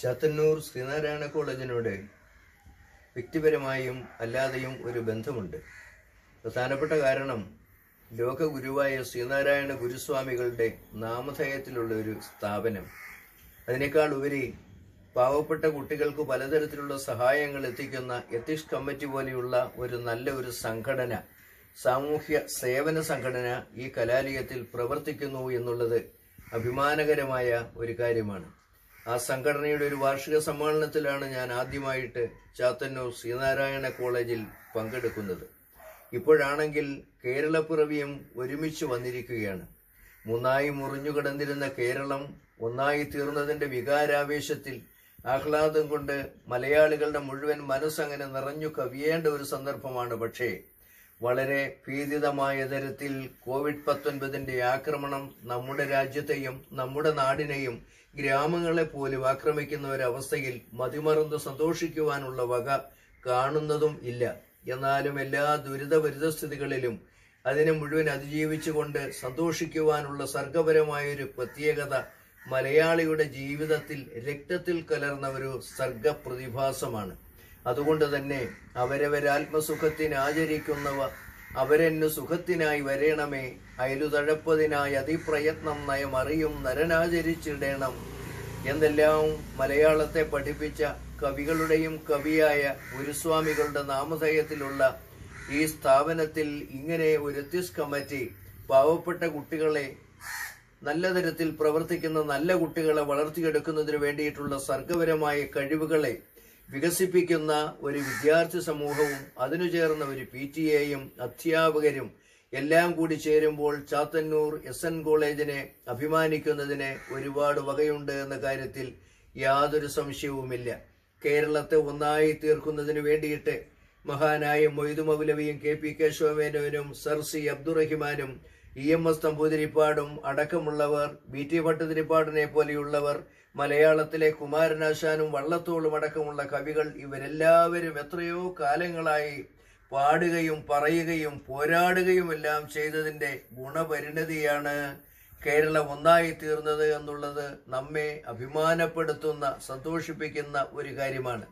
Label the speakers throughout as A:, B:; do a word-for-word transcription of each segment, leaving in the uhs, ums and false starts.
A: ചാത്തന്നൂർ ശ്രീനാരായണ കോളേജിനോട് വ്യക്തിപരമായും അല്ലാതെയും ഒരു ബന്ധമുണ്ട്. പ്രധാനപ്പെട്ട കാരണം ലോകഗുരുവായ ശ്രീനാരായണ ഗുരുസ്വാമികളുടെ നാമധേയത്തിലുള്ള ഒരു സ്ഥാപനം. അതിനേക്കാൾ ഉപരി പാവപ്പെട്ട കുട്ടികൾക്ക് പലതരത്തിലുള്ള സഹായങ്ങൾ എത്തിക്കുന്ന എത്തിഷ് കമ്മിറ്റി പോലെയുള്ള ഒരു നല്ല ഒരു സംഘടന, സാമൂഹ്യ സേവന സംഘടന ഈ കലാലയത്തിൽ പ്രവർത്തിക്കുന്നു എന്നുള്ളത് അഭിമാനകരമായ ഒരു കാര്യമാണ്. ആ സംഘടനയുടെ ഒരു വാർഷിക സമ്മേളനത്തിലാണ് ഞാൻ ആദ്യമായിട്ട് ചാത്തന്നൂർ ശ്രീനാരായണ കോളേജിൽ പങ്കെടുക്കുന്നത്. ഇപ്പോഴാണെങ്കിൽ കേരളപ്പിറവിയും ഒരുമിച്ച് വന്നിരിക്കുകയാണ്. മൂന്നായി മുറിഞ്ഞുകിടന്നിരുന്ന കേരളം ഒന്നായി തീർന്നതിന്റെ വികാരാവേശത്തിൽ ആഹ്ലാദം കൊണ്ട് മലയാളികളുടെ മുഴുവൻ മനസ്സങ്ങനെ നിറഞ്ഞു കവിയേണ്ട ഒരു സന്ദർഭമാണ്. പക്ഷേ വളരെ ഭീതിതമായ തരത്തിൽ കോവിഡ് പത്തൊൻപതിന്റെ ആക്രമണം നമ്മുടെ രാജ്യത്തെയും നമ്മുടെ നാടിനെയും ഗ്രാമങ്ങളെ പോലും ആക്രമിക്കുന്ന ഒരവസ്ഥയിൽ മതിമറന്ന് സന്തോഷിക്കുവാനുള്ള വക കാണുന്നതും ഇല്ല. എന്നാലും എല്ലാ ദുരിത പരിതസ്ഥിതികളിലും അതിനെ മുഴുവൻ അതിജീവിച്ചുകൊണ്ട് സന്തോഷിക്കുവാനുള്ള സർഗപരമായൊരു പ്രത്യേകത മലയാളിയുടെ ജീവിതത്തിൽ രക്തത്തിൽ കലർന്ന ഒരു സർഗപ്രതിഭാസമാണ്. അതുകൊണ്ട് തന്നെ അവരവരാത്മസുഖത്തിന് ആചരിക്കുന്നവ അവരെന്നു സുഖത്തിനായി വരേണമേ, അയലുതഴപ്പതിനായി അതിപ്രയത്നം നയമറിയും നരനാചരിച്ചിടേണം എന്നെല്ലാം മലയാളത്തെ പഠിപ്പിച്ച കവികളുടെയും കവിയായ ഗുരുസ്വാമികളുടെ നാമധേയത്തിലുള്ള ഈ സ്ഥാപനത്തിൽ ഇങ്ങനെ ഒരു എത്തിഷ് കമ്മിറ്റി പാവപ്പെട്ട കുട്ടികളെ, നല്ല തരത്തിൽ പ്രവർത്തിക്കുന്ന നല്ല കുട്ടികളെ വളർത്തിയെടുക്കുന്നതിന് വേണ്ടിയിട്ടുള്ള സർഗപരമായ കഴിവുകളെ വികസിപ്പിക്കുന്ന ഒരു വിദ്യാർത്ഥി സമൂഹവും അതിനു ചേർന്ന ഒരു പി ടി എയും അധ്യാപകരും എല്ലാം കൂടി ചേരുമ്പോൾ ചാത്തന്നൂർ എസ് എൻ കോളേജിനെ അഭിമാനിക്കുന്നതിന് ഒരുപാട് വകയുണ്ട് എന്ന കാര്യത്തിൽ യാതൊരു സംശയവുമില്ല. കേരളത്തെ ഒന്നായി തീർക്കുന്നതിന് വേണ്ടിയിട്ട് മഹാനായ മൊയ്തു മൗലവിയും കെ പി കേശവമേനോനും സർ സി അബ്ദുറഹിമാനും ഇ എം എസ് നമ്പൂതിരിപ്പാടും അടക്കമുള്ളവർ, ബി ടി ഭട്ടതിരിപ്പാടിനെ പോലെയുള്ളവർ, മലയാളത്തിലെ കുമാരനാശാനും വള്ളത്തോളും അടക്കമുള്ള കവികൾ, ഇവരെല്ലാവരും എത്രയോ കാലങ്ങളായി പാടുകയും പറയുകയും പോരാടുകയും എല്ലാം ചെയ്തതിന്റെ ഗുണപരിണതിയാണ് കേരളം ഒന്നായി തീർന്നത് എന്നുള്ളത് നമ്മെ അഭിമാനപ്പെടുത്തുന്ന, സന്തോഷിപ്പിക്കുന്ന ഒരു കാര്യമാണ്.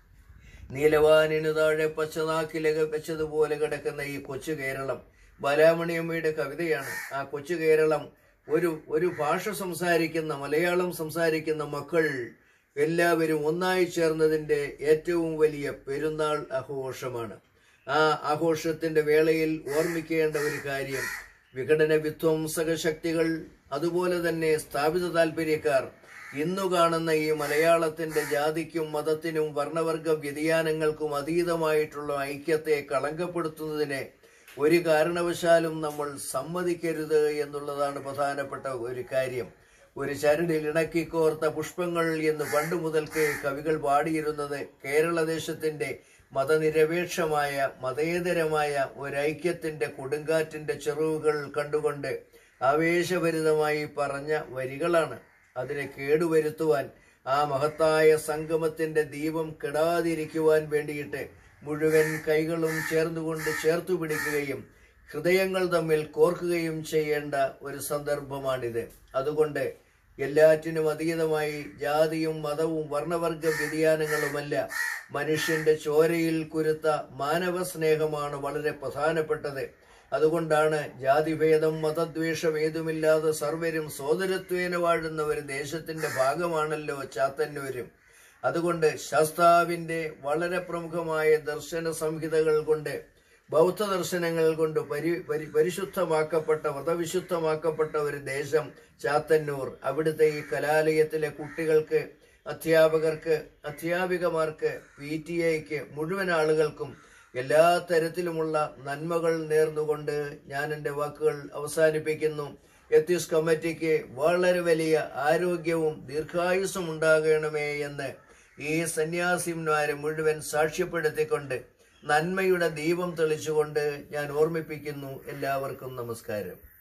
A: നീലവാനിനു താഴെ പച്ചനാക്കിലക വെച്ചതുപോലെ കിടക്കുന്ന ഈ കൊച്ചു കേരളം ബാലാമണിയമ്മയുടെ കവിതയാണ്. ആ കൊച്ചു കേരളം ഒരു ഒരു ഭാഷ സംസാരിക്കുന്ന, മലയാളം സംസാരിക്കുന്ന മക്കൾ എല്ലാവരും ഒന്നായി ചേർന്നതിന്റെ ഏറ്റവും വലിയ പെരുന്നാൾ ആഘോഷമാണ്. ആ ആഘോഷത്തിന്റെ വേളയിൽ ഓർമ്മിക്കേണ്ട ഒരു കാര്യം, വിഘടന വിധ്വംസക ശക്തികൾ, അതുപോലെ തന്നെ സ്ഥാപിത താല്പര്യക്കാർ ഇന്നു കാണുന്ന ഈ മലയാളത്തിന്റെ ജാതിക്കും മതത്തിനും വർണ്ണവർഗ വ്യതിയാനങ്ങൾക്കും അതീതമായിട്ടുള്ള ഐക്യത്തെ കളങ്കപ്പെടുത്തുന്നതിനെ ഒരു കാരണവശാലും നമ്മൾ സമ്മതിക്കരുത് എന്നുള്ളതാണ് പ്രധാനപ്പെട്ട ഒരു കാര്യം. ഒരു ചരടിൽ ഇണക്കിക്കോർത്ത പുഷ്പങ്ങൾ എന്ന് പണ്ട് മുതൽക്കേ കവികൾ പാടിയിരുന്നത് കേരളദേശത്തിന്റെ മതനിരപേക്ഷമായ, മതേതരമായ ഒരൈക്യത്തിന്റെ കൊടുങ്കാറ്റിന്റെ ചെറുവുകൾ കണ്ടുകൊണ്ട് ആവേശഭരിതമായി പറഞ്ഞ വരികളാണ്. അതിനെ കേടുവരുത്തുവാൻ, ആ മഹത്തായ സംഗമത്തിന്റെ ദീപം കെടാതിരിക്കുവാൻ വേണ്ടിയിട്ട് മുഴുവൻ കൈകളും ചേർന്നുകൊണ്ട് ചേർത്തു പിടിക്കുകയും ഹൃദയങ്ങൾ തമ്മിൽ കോർക്കുകയും ചെയ്യേണ്ട ഒരു സന്ദർഭമാണിത്. അതുകൊണ്ട് എല്ലാറ്റിനും അതീതമായി ജാതിയും മതവും വർണ്ണവർഗ വ്യതിയാനങ്ങളുമല്ല, മനുഷ്യന്റെ ചോരയിൽ കുരുത്ത മാനവ സ്നേഹമാണ് വളരെ പ്രധാനപ്പെട്ടത്. അതുകൊണ്ടാണ് ജാതിഭേദം മതദ്വേഷം ഏതുമില്ലാതെ സർവരും സോദരത്വേന വാഴുന്ന ഒരു ദേശത്തിന്റെ ഭാഗമാണല്ലോ ചാത്തന്നൂരും. അതുകൊണ്ട് ശാസ്താവിന്റെ വളരെ പ്രമുഖമായ ദർശന സംഹിതകൾ കൊണ്ട്, ബൗദ്ധ ദർശനങ്ങൾ കൊണ്ട് പരി പരി പരിശുദ്ധമാക്കപ്പെട്ട, വ്രതവിശുദ്ധമാക്കപ്പെട്ട ഒരു ദേശം ചാത്തന്നൂർ. അവിടുത്തെ ഈ കലാലയത്തിലെ കുട്ടികൾക്ക്, അധ്യാപകർക്ക്, അധ്യാപികമാർക്ക്, പി ടി എക്ക്, മുഴുവൻ ആളുകൾക്കും എല്ലാ തരത്തിലുമുള്ള നന്മകൾ നേർന്നുകൊണ്ട് ഞാൻ എൻ്റെ വാക്കുകൾ അവസാനിപ്പിക്കുന്നു. എത്തിഷ് കമ്മിറ്റിക്ക് വളരെ വലിയ ആരോഗ്യവും ദീർഘായുസ്സും ഉണ്ടാകണമേ എന്ന് ഈ സന്യാസിമാരെ മുഴുവൻ സാക്ഷ്യപ്പെടുത്തിക്കൊണ്ട് നന്മയുടെ ദീപം തെളിച്ചുകൊണ്ട് ഞാൻ ഓർമ്മിപ്പിക്കുന്നു. എല്ലാവർക്കും നമസ്കാരം.